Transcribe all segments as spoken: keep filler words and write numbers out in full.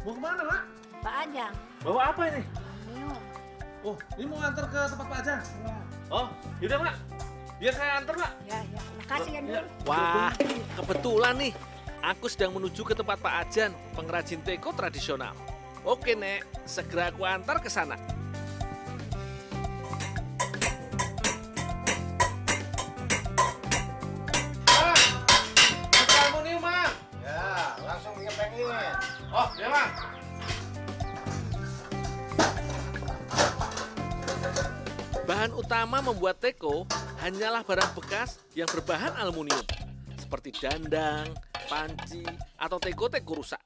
Mau kemana, Mak? Pak Ajang. Bawa apa ini? Minum. Oh, ini mau antar ke tempat Pak Ajang? Ya, Oh, yaudah, Mak. Biar saya antar, Mak. ya, ya. Makasih ya, Ya. Nur. Wah, kebetulan nih. Aku sedang menuju ke tempat Pak Ajan, pengrajin teko tradisional. Oke, Nek. Segera aku antar ke sana. Mak, buka aluminium, Mak. Ya, langsung dikepengin. Oh, ya, Mak. Bahan utama membuat teko hanyalah barang bekas yang berbahan aluminium, seperti dandang, panci, atau teko-teko rusak.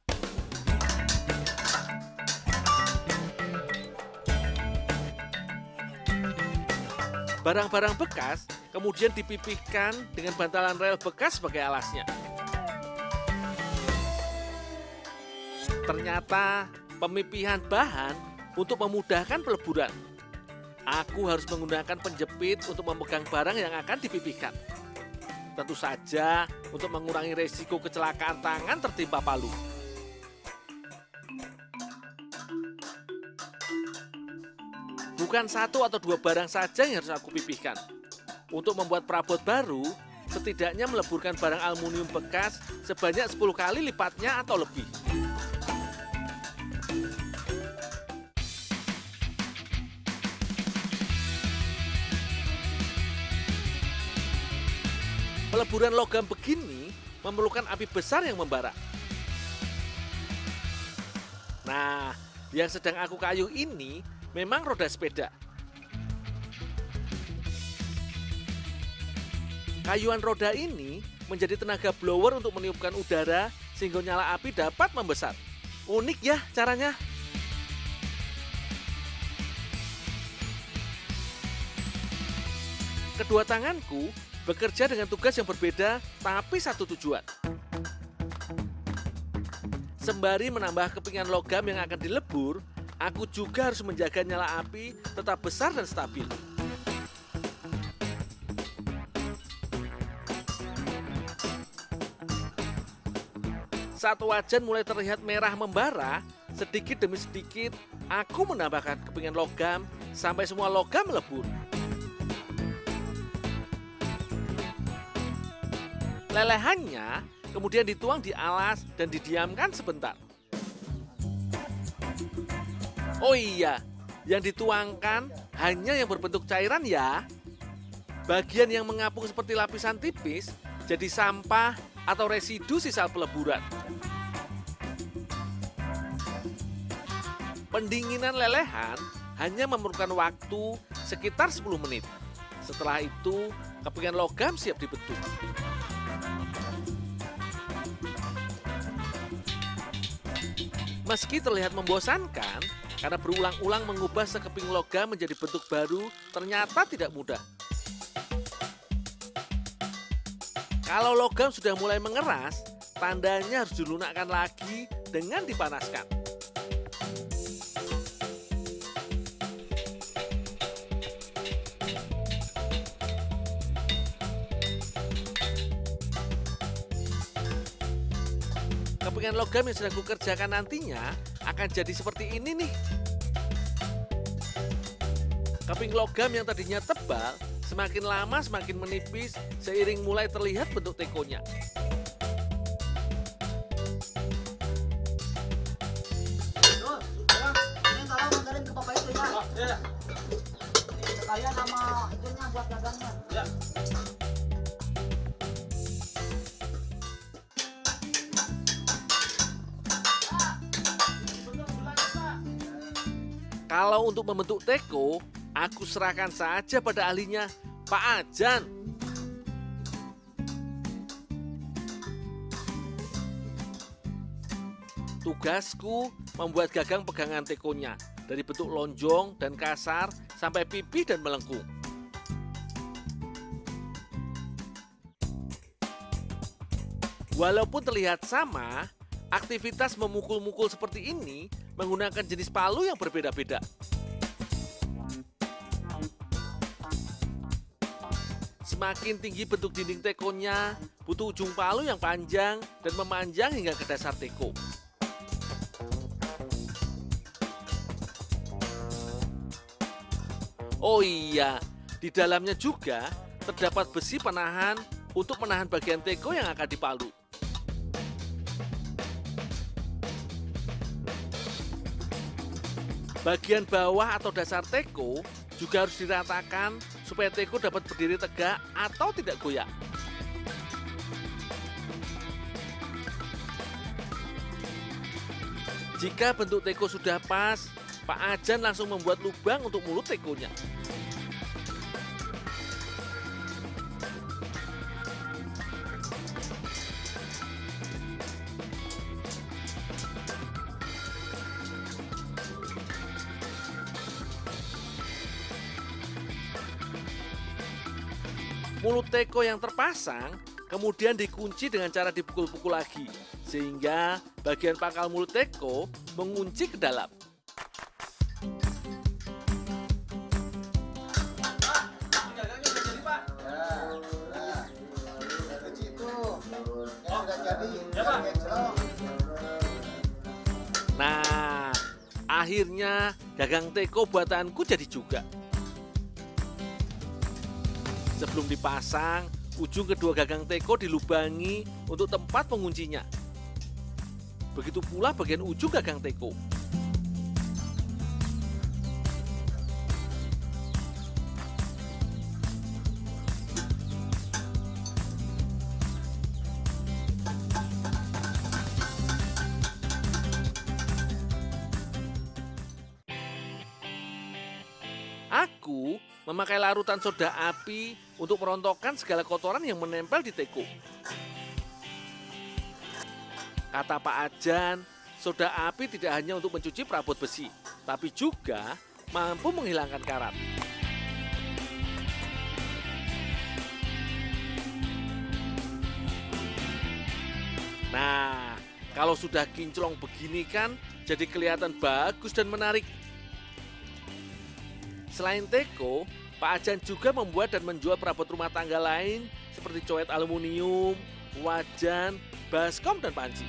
Barang-barang bekas kemudian dipipihkan dengan bantalan rel bekas sebagai alasnya. Ternyata pemipihan bahan untuk memudahkan peleburan. Aku harus menggunakan penjepit untuk memegang barang yang akan dipipihkan. Tentu saja untuk mengurangi resiko kecelakaan tangan tertimpa palu. Bukan satu atau dua barang saja yang harus aku pipihkan. Untuk membuat perabot baru, setidaknya meleburkan barang aluminium bekas sebanyak sepuluh kali lipatnya atau lebih. Peleburan logam begini memerlukan api besar yang membara. Nah, yang sedang aku kayuh ini memang roda sepeda. Kayuan roda ini menjadi tenaga blower untuk meniupkan udara sehingga nyala api dapat membesar. Unik ya caranya. Kedua tanganku bekerja dengan tugas yang berbeda tapi satu tujuan. Sembari menambah kepingan logam yang akan dilebur, aku juga harus menjaga nyala api tetap besar dan stabil. Saat wajan mulai terlihat merah membara, sedikit demi sedikit aku menambahkan kepingan logam sampai semua logam melebur. Lelehannya kemudian dituang di alas dan didiamkan sebentar. Oh iya, yang dituangkan hanya yang berbentuk cairan ya. Bagian yang mengapung seperti lapisan tipis jadi sampah atau residu sisa peleburan. Pendinginan lelehan hanya memerlukan waktu sekitar sepuluh menit. Setelah itu, kepingan logam siap dibentuk. Meski terlihat membosankan, karena berulang-ulang mengubah sekeping logam menjadi bentuk baru, ternyata tidak mudah. Kalau logam sudah mulai mengeras, tandanya harus dilunakkan lagi dengan dipanaskan. Kepingan logam yang sedang kukerjakan nantinya akan jadi seperti ini nih. Keping logam yang tadinya tebal, semakin lama semakin menipis seiring mulai terlihat bentuk tekonya. Nur, Bang, ini tolong anterin ke bapak itu ya. Oh, ya. Sekalian sama itunya buat dagangnya. Ya. Kalau untuk membentuk teko, aku serahkan saja pada ahlinya, Pak Ajan. Tugasku membuat gagang pegangan tekonya dari bentuk lonjong dan kasar sampai pipih dan melengkung. Walaupun terlihat sama, aktivitas memukul-mukul seperti ini menggunakan jenis palu yang berbeda-beda. Semakin tinggi bentuk dinding tekonya, butuh ujung palu yang panjang dan memanjang hingga ke dasar teko. Oh iya, di dalamnya juga terdapat besi penahan untuk menahan bagian teko yang akan dipalu. Bagian bawah atau dasar teko juga harus diratakan supaya teko dapat berdiri tegak atau tidak goyang. Jika bentuk teko sudah pas, Pak Ajan langsung membuat lubang untuk mulut tekonya. Mulut teko yang terpasang kemudian dikunci dengan cara dipukul-pukul lagi, sehingga bagian pangkal mulut teko mengunci ke dalam. Gagangnya udah jadi, Pak. Nah, kecil tuh. Yang udah jadi. Ya, Pak. Kecelok. Nah, akhirnya gagang teko buatanku jadi juga. Sebelum dipasang, ujung kedua gagang teko dilubangi untuk tempat penguncinya. Begitu pula bagian ujung gagang teko. Aku memakai larutan soda api untuk merontokkan segala kotoran yang menempel di teko. Kata Pak Ajan, soda api tidak hanya untuk mencuci perabot besi, tapi juga mampu menghilangkan karat. Nah, kalau sudah kinclong begini kan jadi kelihatan bagus dan menarik. Selain teko, Pak Ajan juga membuat dan menjual perabot rumah tangga lain seperti coet aluminium, wajan, baskom, dan panci.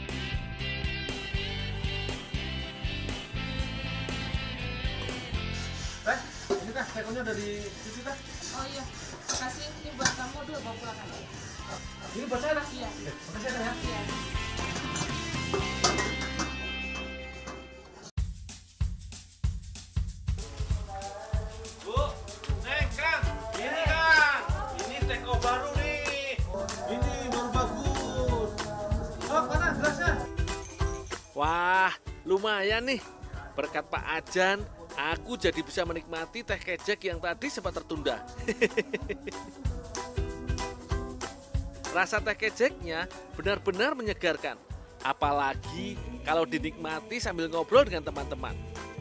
Teh, ini teh, tekonya udah dicuci teh. Oh iya, makasih. Ini buat kamu dulu, bawa pulang aja. Ini buat saya teh. Iya. Eh, makasih ya, teh ya. Iya. Bu, Neng, Kang, ini Kang, ini teko baru nih. Ini baru bagus. Oh, mana gelasnya? Wah, lumayan nih. Berkat Pak Ajan, aku jadi bisa menikmati teh kecek yang tadi sempat tertunda. Rasa teh keceknya benar-benar menyegarkan. Apalagi kalau dinikmati sambil ngobrol dengan teman-teman.